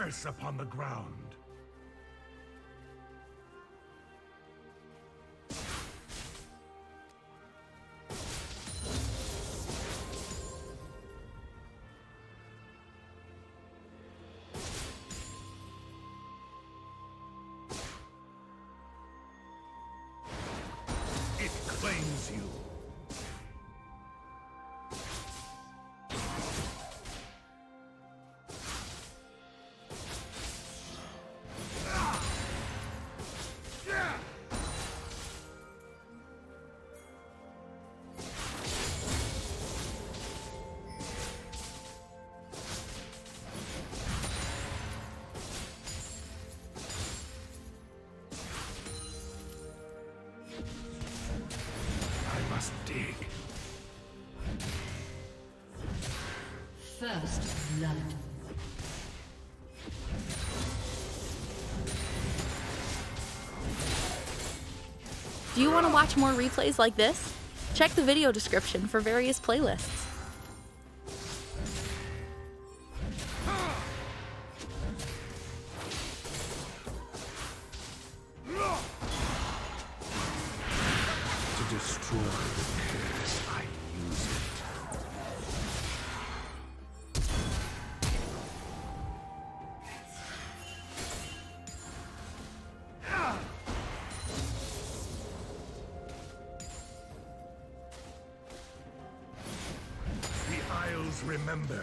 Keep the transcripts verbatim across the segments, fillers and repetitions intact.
curse upon the ground. It claims you. Dig. First blood. Do you want to watch more replays like this? Check the video description for various playlists. To destroy the curse, I use it. The Isles remember.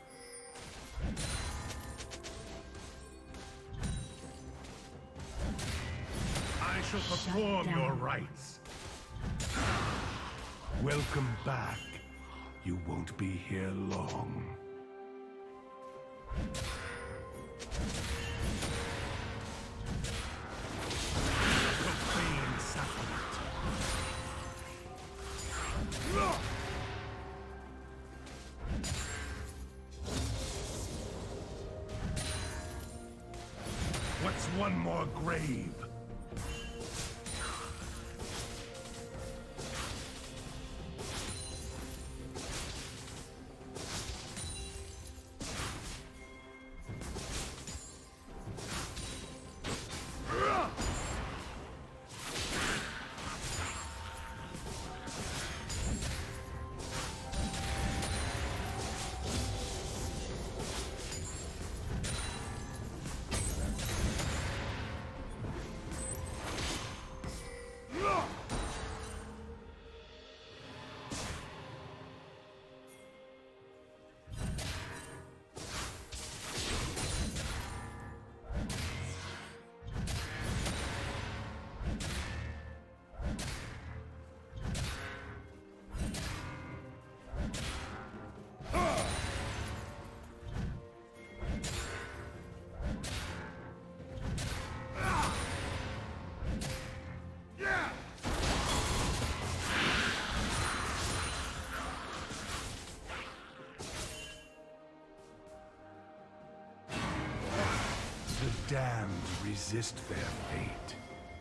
I shall perform your rites. Welcome back. You won't be here long. Profane sacrament. What's one more grave? The damned resist their fate.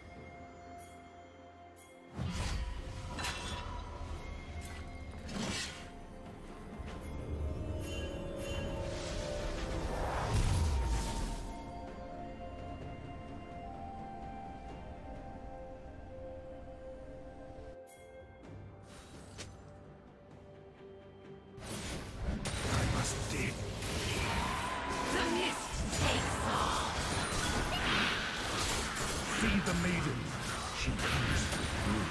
I must dig. The mist takes all. See the maiden. She comes through.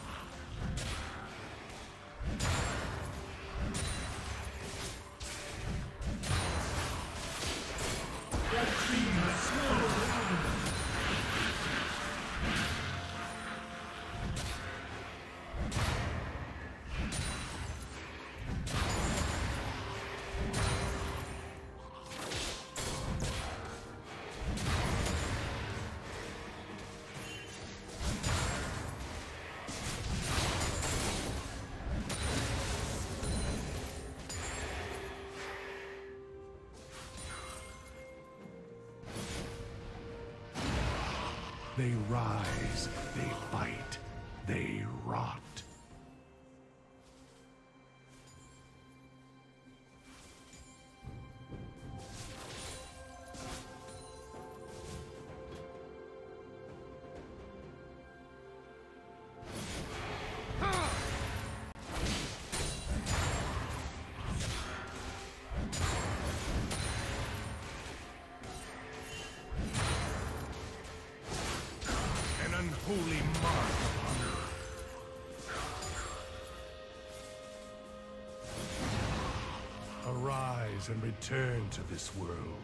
They rise, they fight, they rot. holy mark upon her. Arise and return to this world.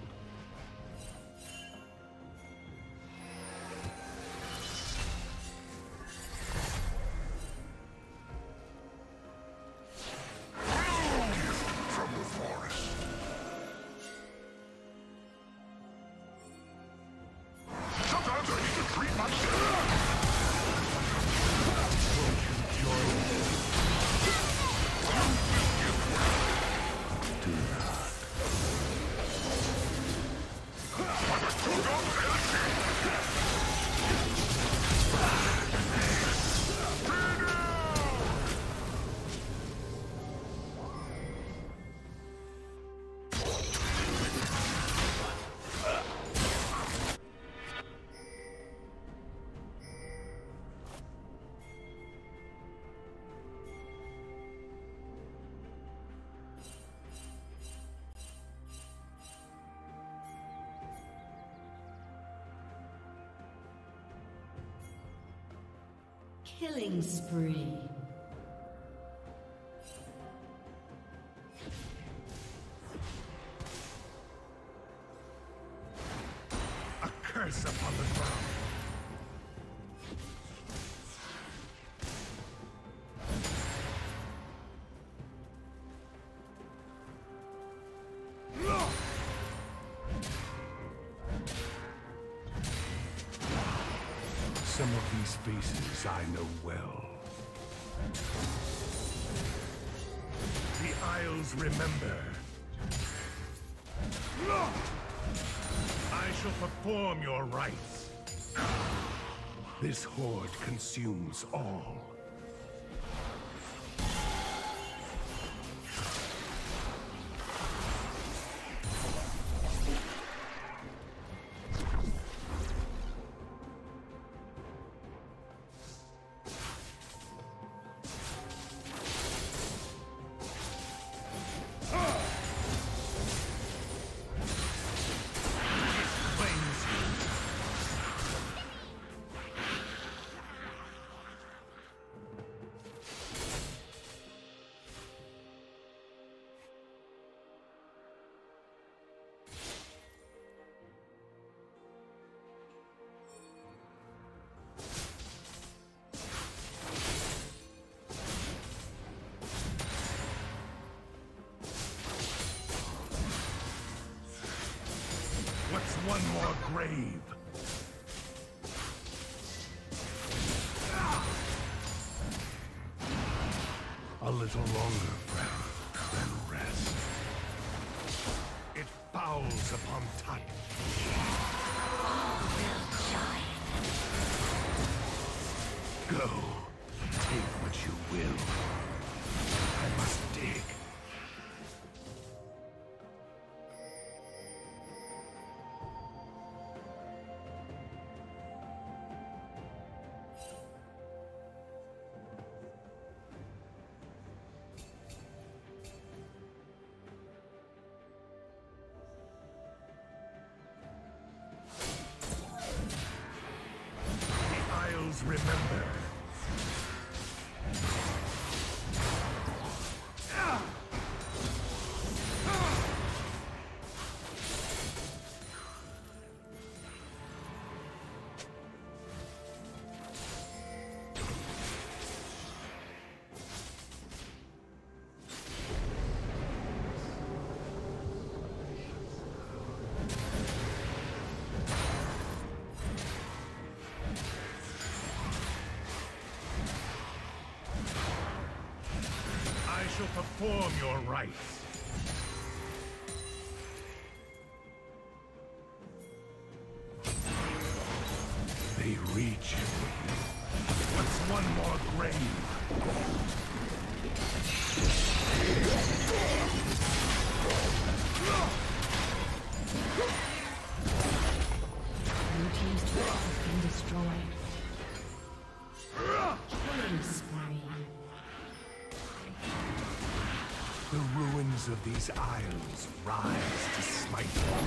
Killing spree. A curse upon the ground. Some of these faces I know well. The Isles remember. I shall perform your rites. This horde consumes all. What's one more grave? A little longer, friend, then rest. It fouls upon touch. Go, take what you will. I must dig. Remember. I shall perform your rites. They reach. What's one more grave? Blue team's turret has been destroyed. Killing spree. The ruins of these isles rise to smite them.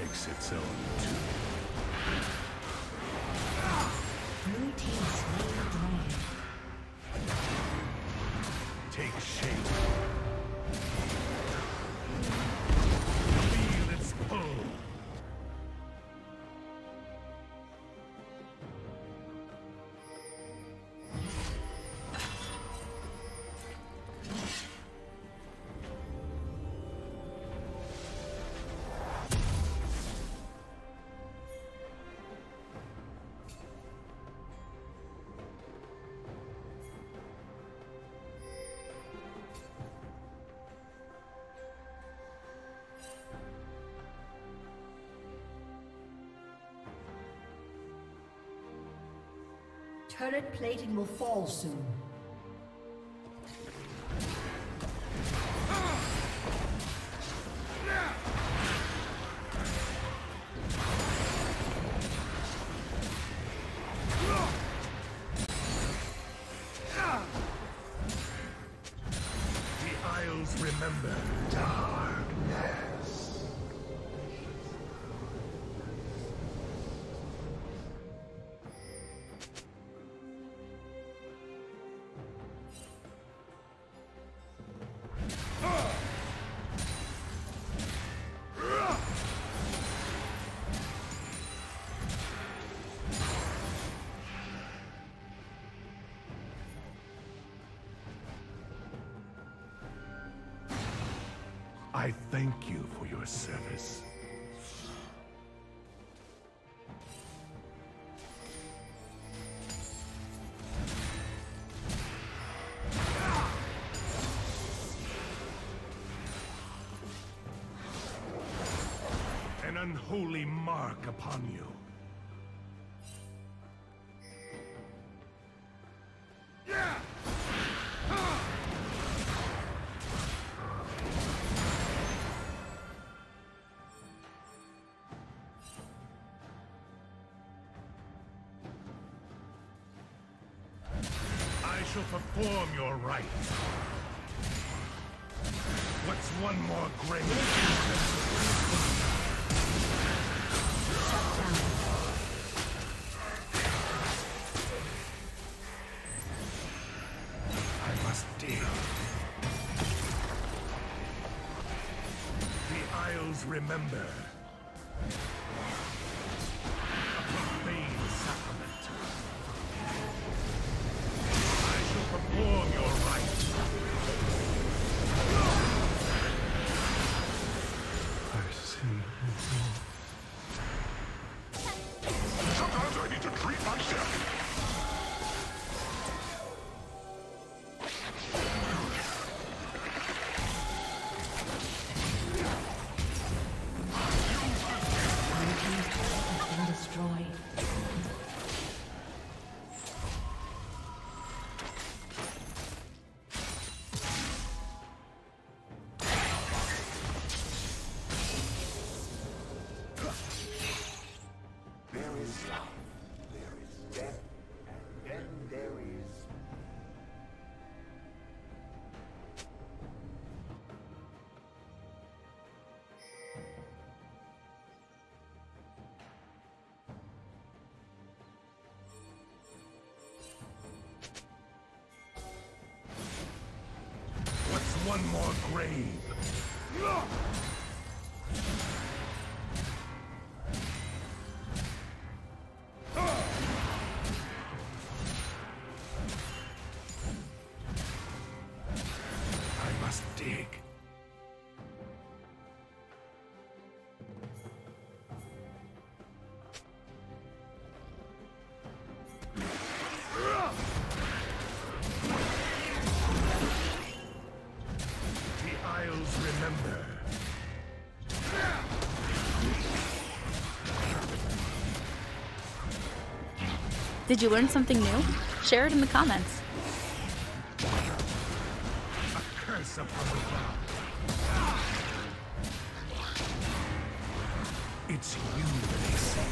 makes its own too. Blue team slain the dragon. Take shape. Feel its pull. Turret plating will fall soon. The Isles remember darkness. I thank you for your service. An unholy mark upon you. I shall perform your rites. What's one more grave? I must deal. The Isles remember. A profane sacrament. I shall perform your rites. I see. Sometimes I need to treat myself. One more grave. I must dig. Remember. Did you learn something new? Share it in the comments. A curse upon the ground. It's you they say.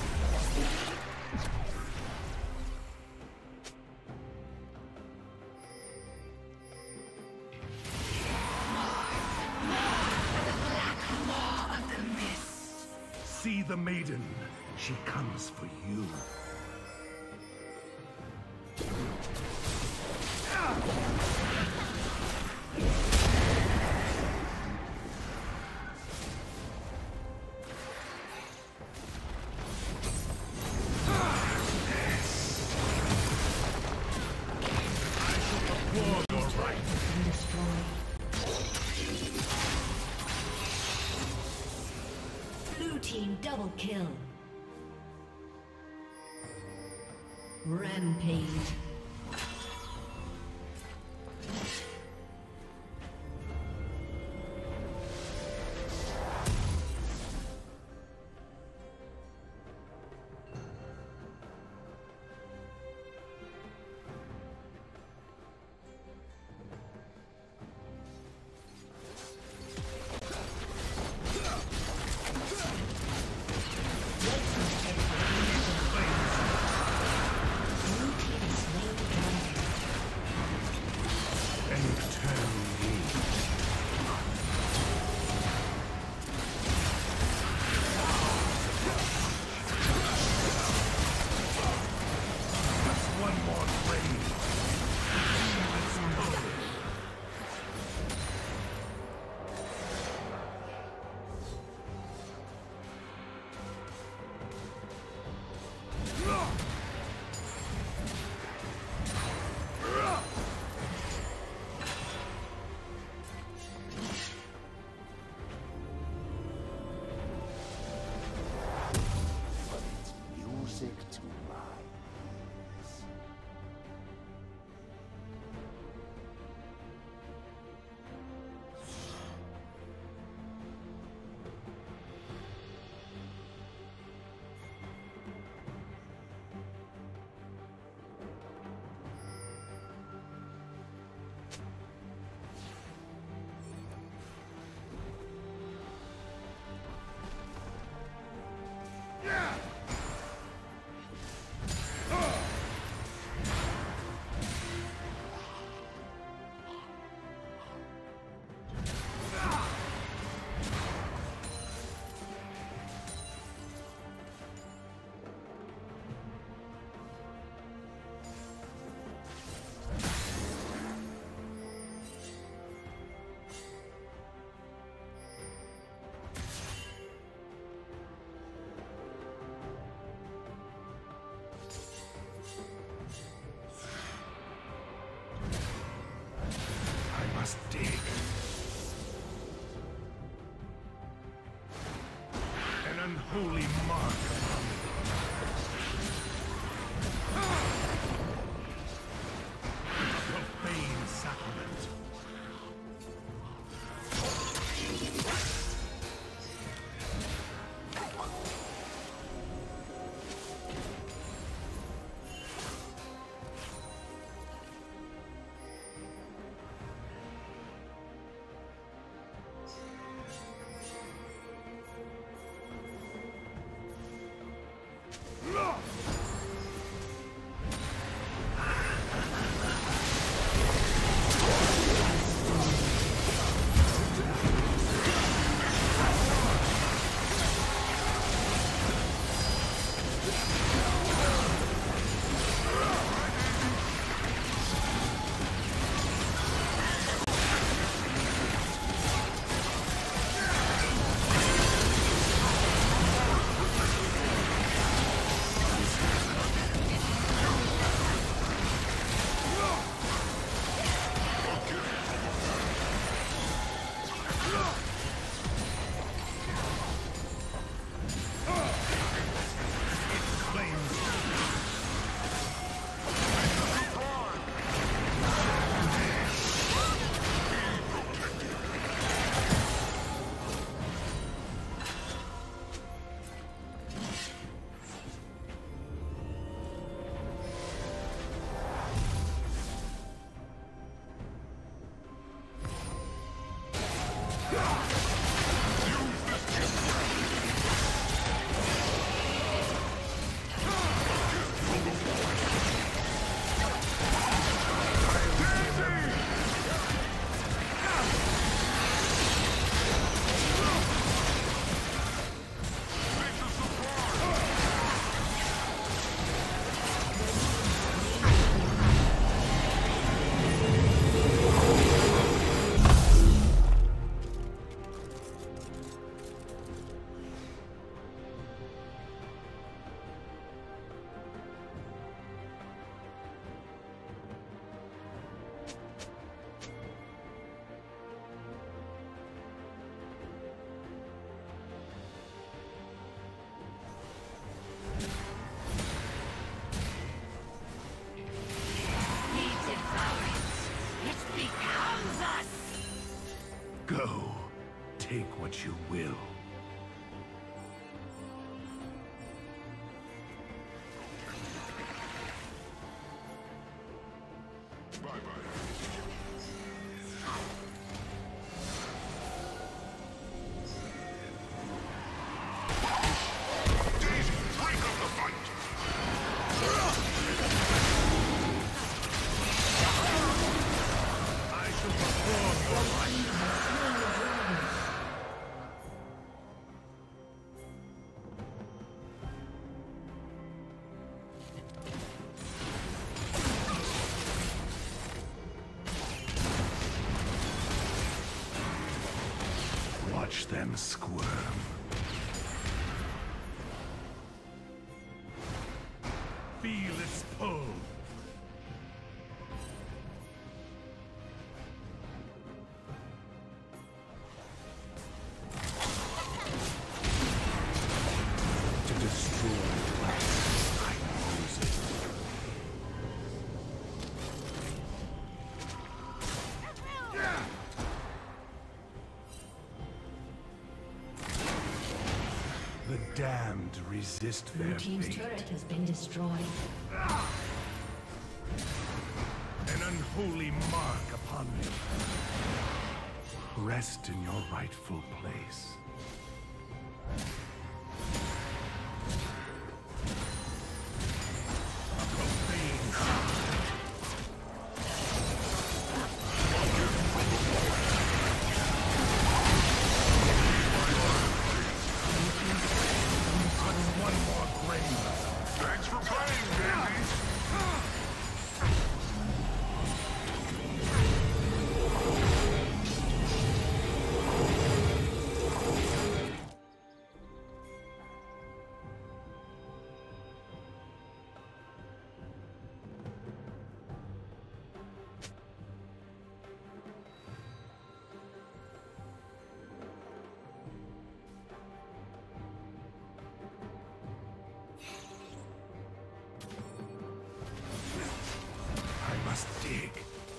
See the maiden. She comes for you. Double kill. Rampage. Dig. An unholy mark upon the a profane sacrament. them squirm. Feel its pull. To destroy I use it. The damned resist Blue their team's fate. turret has been destroyed. An unholy mark upon me. Rest in your rightful place. A profane one more grave. Thanks for playing, baby. I must dig.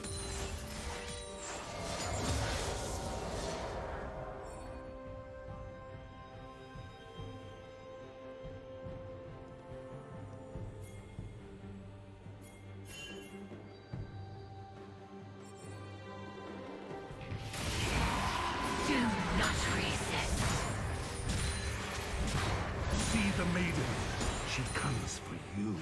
Do not resist. See the maiden. She comes for you.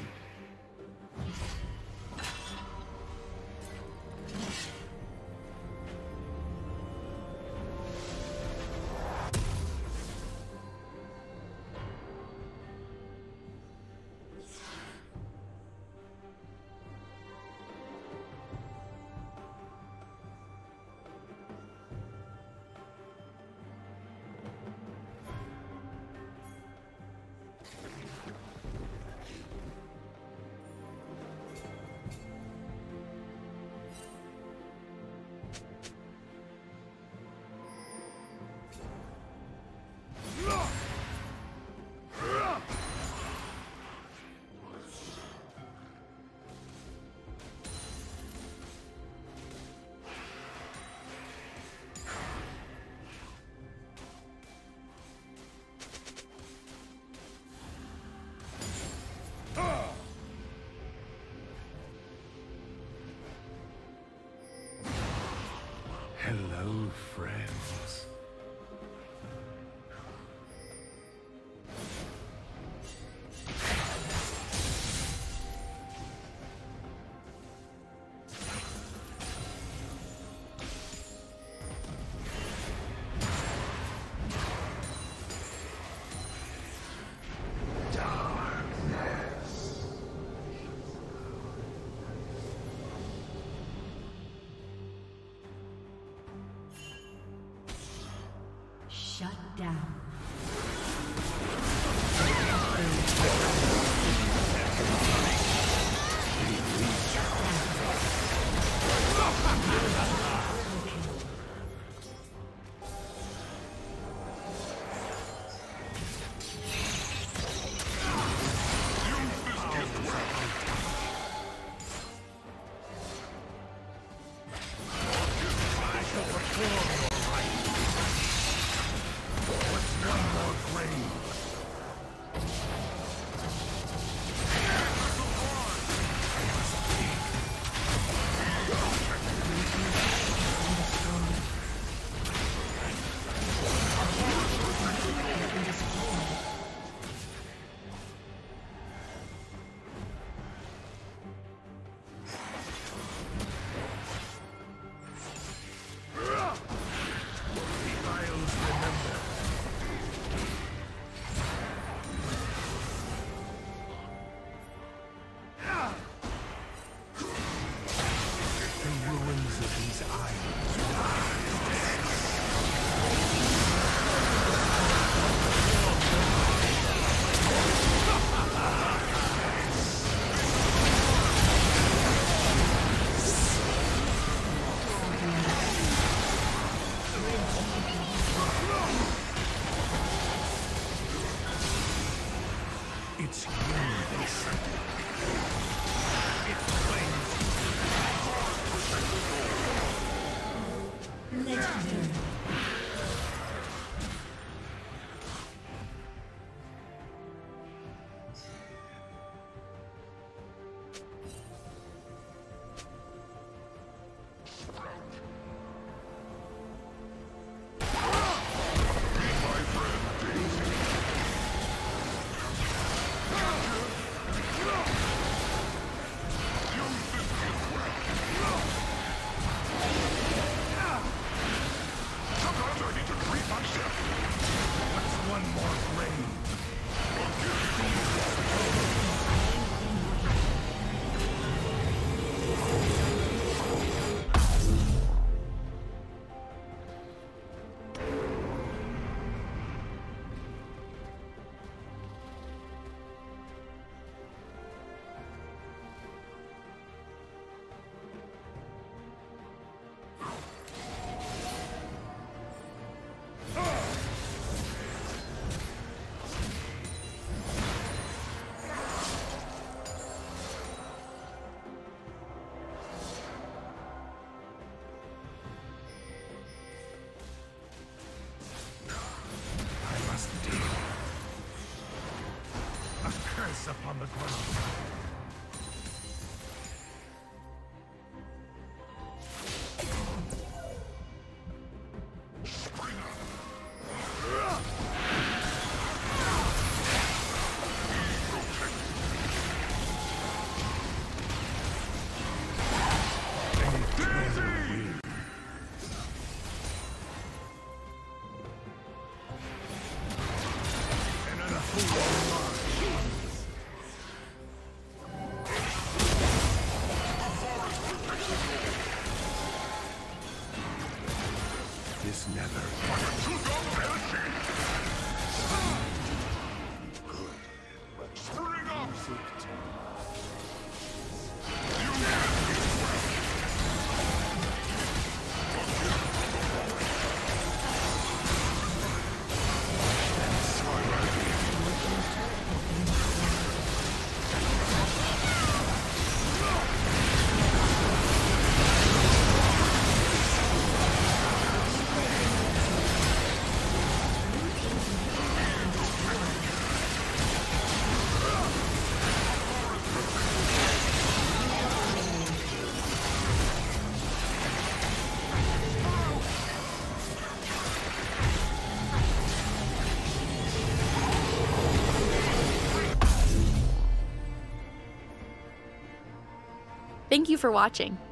Hello, friends. Shut down. What's It's you they sent. It flames. Legendary. Upon the ground. This never Spring up! Thank you for watching.